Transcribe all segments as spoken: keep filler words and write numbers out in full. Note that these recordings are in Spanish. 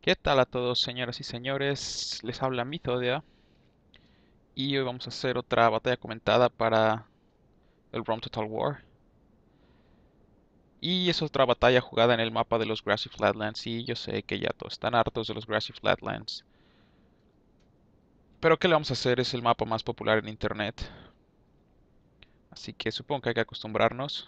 ¿Qué tal a todos, señoras y señores? Les habla Mythodia y hoy vamos a hacer otra batalla comentada para el Rome Total War. Y es otra batalla jugada en el mapa de los Grassy Flatlands. Y yo sé que ya todos están hartos de los Grassy Flatlands. Pero ¿qué le vamos a hacer? Es el mapa más popular en internet. Así que supongo que hay que acostumbrarnos.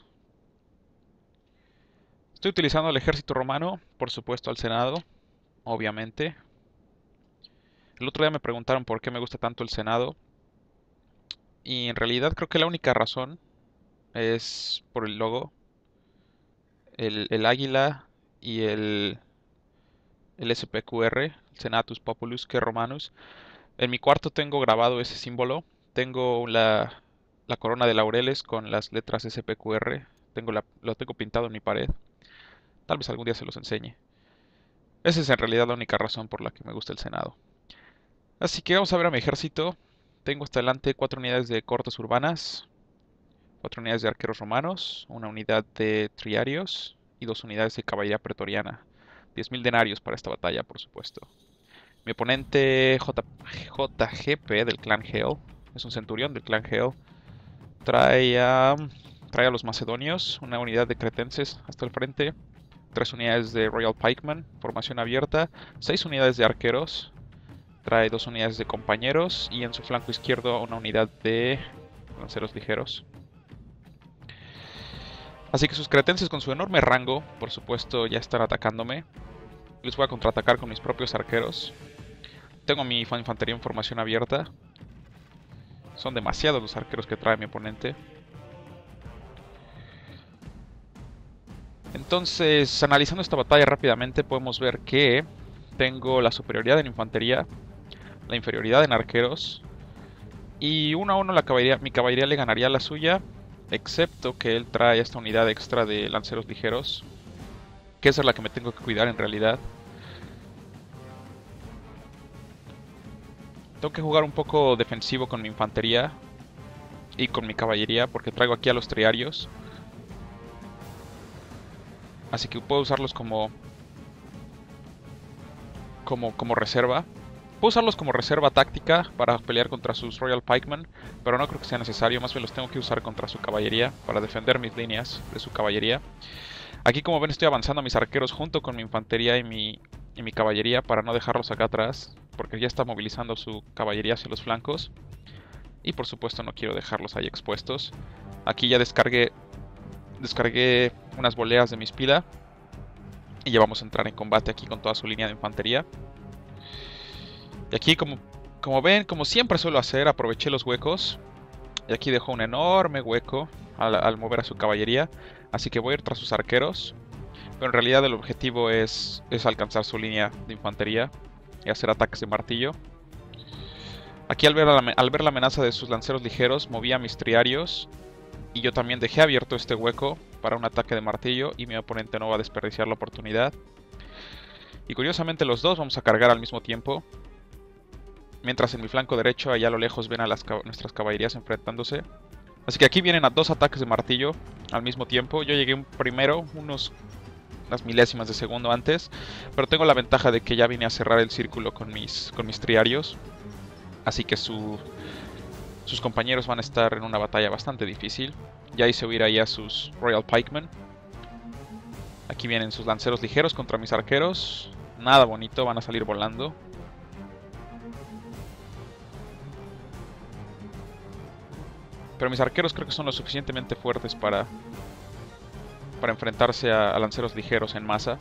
Estoy utilizando el ejército romano, por supuesto al Senado, obviamente. El otro día me preguntaron por qué me gusta tanto el Senado. Y en realidad creo que la única razón es por el logo. El, el águila y el, el S P Q R, el Senatus Populus que Romanus. En mi cuarto tengo grabado ese símbolo. Tengo la, la corona de laureles con las letras S P Q R. Tengo la, lo tengo pintado en mi pared. Tal vez algún día se los enseñe. Esa es en realidad la única razón por la que me gusta el Senado. Así que vamos a ver a mi ejército. Tengo hasta adelante cuatro unidades de cortes urbanas, cuatro unidades de arqueros romanos, una unidad de triarios y dos unidades de caballería pretoriana. diez mil denarios para esta batalla, por supuesto. Mi oponente J JGP del clan Hale, es un centurión del clan Hale. Trae a, trae a los macedonios, una unidad de cretenses hasta el frente, tres unidades de Royal Pikeman, formación abierta, seis unidades de arqueros, trae dos unidades de compañeros y en su flanco izquierdo una unidad de lanceros ligeros. Así que sus cretenses con su enorme rango, por supuesto, ya están atacándome. Les voy a contraatacar con mis propios arqueros. Tengo mi infantería en formación abierta. Son demasiados los arqueros que trae mi oponente. Entonces, analizando esta batalla rápidamente, podemos ver que tengo la superioridad en infantería, la inferioridad en arqueros. Y uno a uno la caballería, mi caballería le ganaría a la suya, excepto que él trae esta unidad extra de lanceros ligeros, que esa es la que me tengo que cuidar en realidad. Tengo que jugar un poco defensivo con mi infantería y con mi caballería porque traigo aquí a los triarios. Así que puedo usarlos como, como, como reserva. Puedo usarlos como reserva táctica para pelear contra sus Royal Pikemen, pero no creo que sea necesario, más bien los tengo que usar contra su caballería para defender mis líneas de su caballería. Aquí, como ven, estoy avanzando a mis arqueros junto con mi infantería y mi, y mi caballería para no dejarlos acá atrás, porque ya está movilizando su caballería hacia los flancos. Y por supuesto no quiero dejarlos ahí expuestos. Aquí ya descargué, descargué unas boleas de mi espida y ya vamos a entrar en combate aquí con toda su línea de infantería. Y aquí, como, como ven, como siempre suelo hacer, aproveché los huecos. Y aquí dejó un enorme hueco al, al mover a su caballería. Así que voy a ir tras sus arqueros. Pero en realidad el objetivo es, es alcanzar su línea de infantería y hacer ataques de martillo. Aquí al ver, la, al ver la amenaza de sus lanceros ligeros, moví a mis triarios. Y yo también dejé abierto este hueco para un ataque de martillo. Y mi oponente no va a desperdiciar la oportunidad. Y curiosamente los dos vamos a cargar al mismo tiempo. Mientras en mi flanco derecho, allá a lo lejos, ven a las, nuestras caballerías enfrentándose. Así que aquí vienen a dos ataques de martillo al mismo tiempo. Yo llegué un primero, unos unas milésimas de segundo antes, pero tengo la ventaja de que ya vine a cerrar el círculo con mis, con mis triarios. Así que su, sus compañeros van a estar en una batalla bastante difícil. Ya hice huir ahí a sus Royal Pikemen. Aquí vienen sus lanceros ligeros contra mis arqueros. Nada bonito, van a salir volando. Pero mis arqueros creo que son lo suficientemente fuertes para, para enfrentarse a, a lanceros ligeros en masa.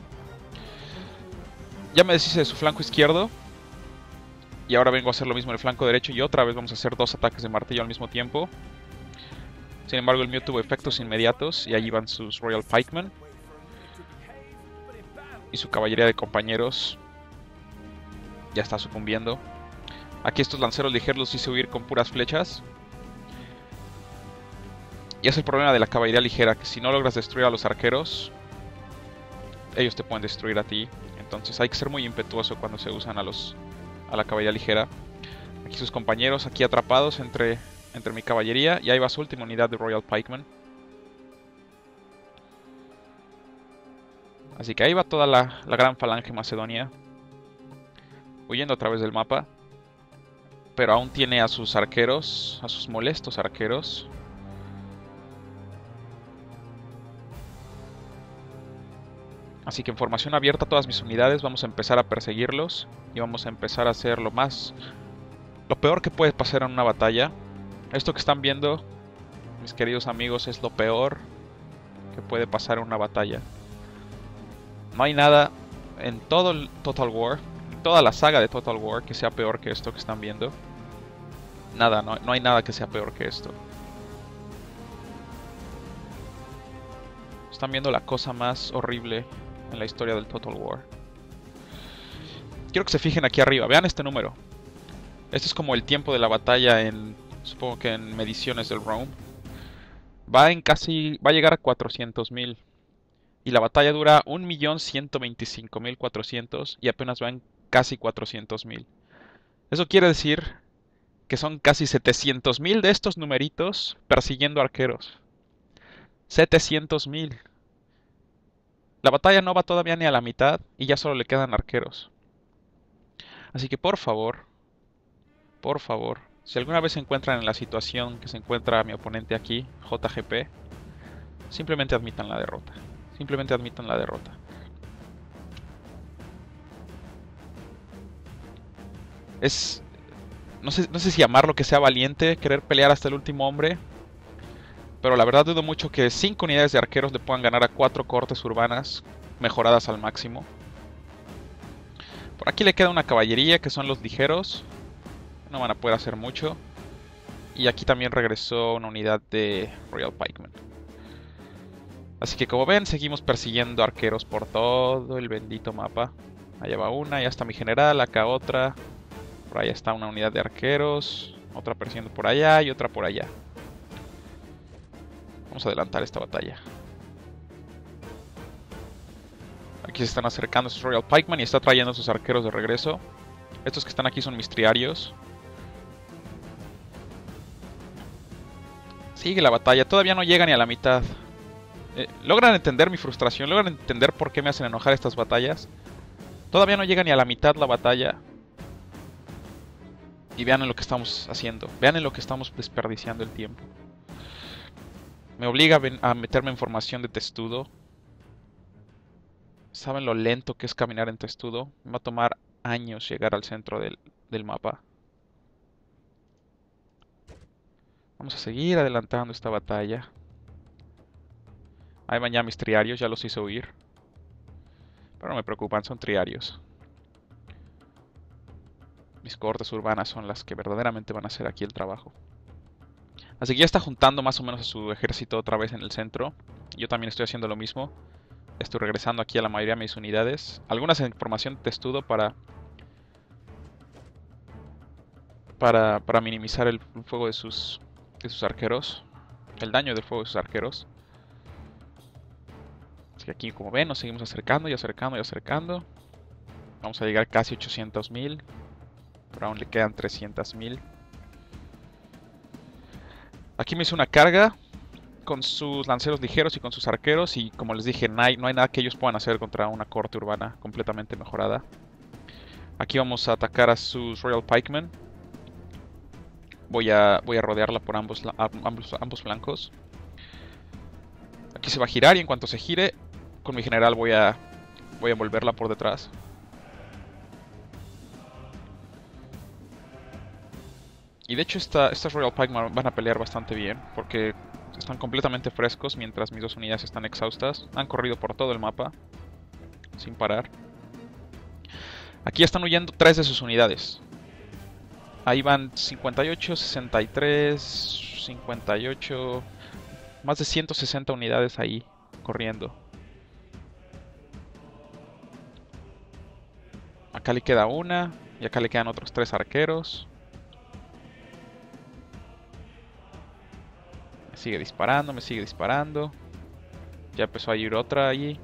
Ya me deshice de su flanco izquierdo. Y ahora vengo a hacer lo mismo en el flanco derecho. Y otra vez vamos a hacer dos ataques de martillo al mismo tiempo. Sin embargo, el mío tuvo efectos inmediatos. Y allí van sus Royal Pikemen. Y su caballería de compañeros ya está sucumbiendo. Aquí estos lanceros ligeros los hice huir con puras flechas. Y es el problema de la caballería ligera, que si no logras destruir a los arqueros, ellos te pueden destruir a ti. Entonces hay que ser muy impetuoso cuando se usan a los a la caballería ligera. Aquí sus compañeros, aquí atrapados entre, entre mi caballería. Y ahí va su última unidad de Royal Pikemen. Así que ahí va toda la, la gran falange macedonia. huyendo a través del mapa. Pero aún tiene a sus arqueros, a sus molestos arqueros. Así que en formación abierta todas mis unidades, vamos a empezar a perseguirlos. Y vamos a empezar a hacer lo más... lo peor que puede pasar en una batalla. Esto que están viendo, mis queridos amigos, es lo peor que puede pasar en una batalla. No hay nada en todo el Total War, en toda la saga de Total War, que sea peor que esto que están viendo. Nada, no, no hay nada que sea peor que esto. Están viendo la cosa más horrible en la historia del Total War. Quiero que se fijen aquí arriba, vean este número. Este es como el tiempo de la batalla en, supongo que en mediciones del Rome. Va en casi, va a llegar a cuatrocientos mil. Y la batalla dura un millón ciento veinticinco mil cuatrocientos y apenas va en casi cuatrocientos mil. Eso quiere decir que son casi setecientos mil de estos numeritos persiguiendo arqueros. setecientos mil. La batalla no va todavía ni a la mitad y ya solo le quedan arqueros. Así que por favor, por favor, si alguna vez se encuentran en la situación que se encuentra mi oponente aquí, J G P, simplemente admitan la derrota. Simplemente admitan la derrota. Es... No sé, no sé si llamarlo que sea valiente, querer pelear hasta el último hombre. Pero la verdad dudo mucho que cinco unidades de arqueros le puedan ganar a cuatro cortes urbanas mejoradas al máximo. Por aquí le queda una caballería que son los ligeros. No van a poder hacer mucho. Y aquí también regresó una unidad de Royal Pikemen. Así que como ven, seguimos persiguiendo arqueros por todo el bendito mapa. Allá va una, ya está mi general, acá otra. Por allá está una unidad de arqueros. Otra persiguiendo por allá y otra por allá. Vamos a adelantar esta batalla. Aquí se están acercando sus Royal Pikemen y está trayendo a sus arqueros de regreso. Estos que están aquí son mis triarios. Sigue la batalla, todavía no llega ni a la mitad. Eh, ¿Logran entender mi frustración? ¿Logran entender por qué me hacen enojar estas batallas? Todavía no llega ni a la mitad la batalla. Y vean en lo que estamos haciendo. Vean en lo que estamos desperdiciando el tiempo. Me obliga a meterme en formación de testudo. ¿Saben lo lento que es caminar en testudo? Me va a tomar años llegar al centro del, del mapa. Vamos a seguir adelantando esta batalla. Ahí van ya mis triarios, ya los hice huir. Pero no me preocupan, son triarios. Mis cohortes urbanas son las que verdaderamente van a hacer aquí el trabajo. Así que ya está juntando más o menos a su ejército otra vez en el centro. Yo también estoy haciendo lo mismo. Estoy regresando aquí a la mayoría de mis unidades. Algunas en formación de testudo para... Para, para minimizar el fuego de sus, de sus arqueros. El daño del fuego de sus arqueros. Así que aquí, como ven, nos seguimos acercando y acercando y acercando. Vamos a llegar casi a ochocientos mil. Pero aún le quedan trescientos mil. Aquí me hice una carga con sus lanceros ligeros y con sus arqueros. Y como les dije, no hay, no hay nada que ellos puedan hacer contra una corte urbana completamente mejorada. Aquí vamos a atacar a sus Royal Pikemen. Voy a, voy a rodearla por ambos, ambos, ambos flancos. Aquí se va a girar y en cuanto se gire, con mi general voy a, voy a envolverla por detrás. Y de hecho esta, estas Royal Pikemen van a pelear bastante bien, porque están completamente frescos mientras mis dos unidades están exhaustas. Han corrido por todo el mapa, sin parar. Aquí están huyendo tres de sus unidades. Ahí van cincuenta y ocho, sesenta y tres, cincuenta y ocho... Más de ciento sesenta unidades ahí, corriendo. Acá le queda una, y acá le quedan otros tres arqueros. Me sigue disparando, me sigue disparando. Ya empezó a ir otra allí.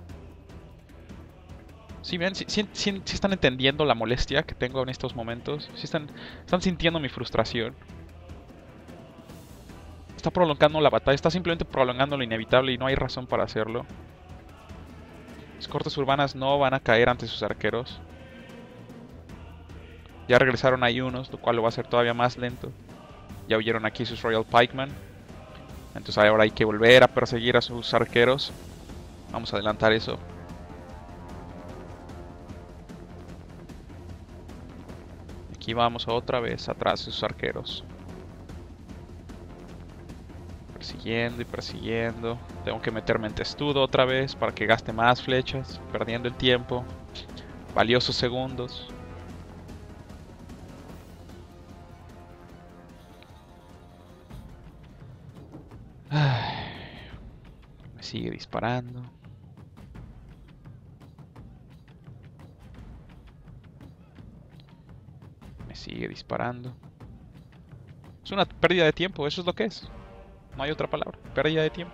Sí, ven, sí, sí, sí, sí están entendiendo la molestia que tengo en estos momentos. Sí están, están sintiendo mi frustración. Está prolongando la batalla, está simplemente prolongando lo inevitable y no hay razón para hacerlo. Las cortes urbanas no van a caer ante sus arqueros. Ya regresaron ahí unos, lo cual lo va a hacer todavía más lento. Ya huyeron aquí sus Royal Pikemen. Entonces ahora hay que volver a perseguir a sus arqueros. Vamos a adelantar eso. Aquí vamos otra vez atrás de sus arqueros. Persiguiendo y persiguiendo. Tengo que meterme en testudo otra vez para que gaste más flechas. Perdiendo el tiempo. Valiosos segundos. Ay, me sigue disparando. Me sigue disparando. Es una pérdida de tiempo, eso es lo que es. No hay otra palabra. Pérdida de tiempo.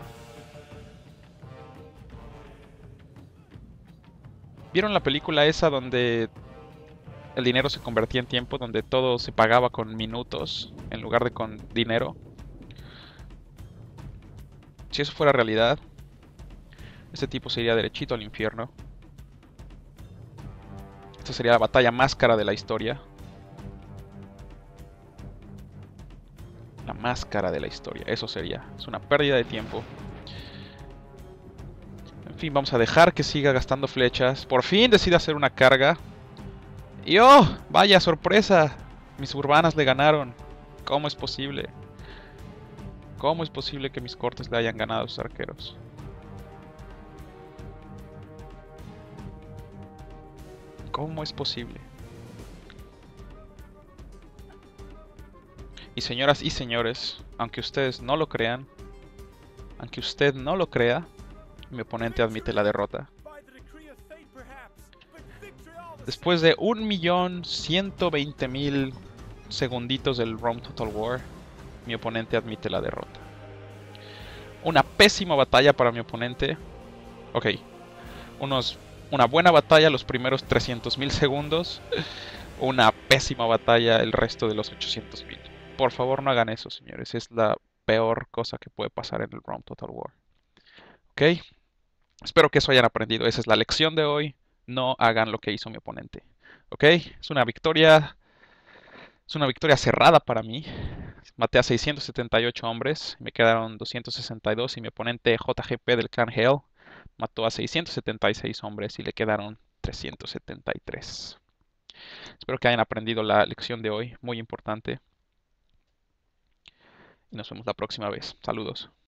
¿Vieron la película esa donde el dinero se convertía en tiempo? Donde todo se pagaba con minutos en lugar de con dinero. Si eso fuera realidad, este tipo se iría derechito al infierno. Esta sería la batalla más cara de la historia. La más cara de la historia, eso sería. Es una pérdida de tiempo. En fin, vamos a dejar que siga gastando flechas. Por fin decide hacer una carga. ¡Y oh! ¡Vaya sorpresa! Mis urbanas le ganaron. ¿Cómo es posible? ¿Cómo es posible que mis cortes le hayan ganado a sus arqueros? ¿Cómo es posible? Y señoras y señores, aunque ustedes no lo crean, aunque usted no lo crea, mi oponente admite la derrota. Después de un millón ciento veinte mil segunditos del Rome Total War, mi oponente admite la derrota. Una pésima batalla para mi oponente. Ok, unos, una buena batalla los primeros trescientos mil segundos. Una pésima batalla el resto de los ochocientos mil. Por favor, no hagan eso, señores. Es la peor cosa que puede pasar en el Rome Total War. Ok, espero que eso hayan aprendido. Esa es la lección de hoy. No hagan lo que hizo mi oponente. Ok, es una victoria. Es una victoria cerrada para mí. Maté a seiscientos setenta y ocho hombres. Me quedaron doscientos sesenta y dos. Y mi oponente J G P del clan Hell mató a seiscientos setenta y seis hombres y le quedaron trescientos setenta y tres. Espero que hayan aprendido la lección de hoy. Muy importante. Y nos vemos la próxima vez. Saludos.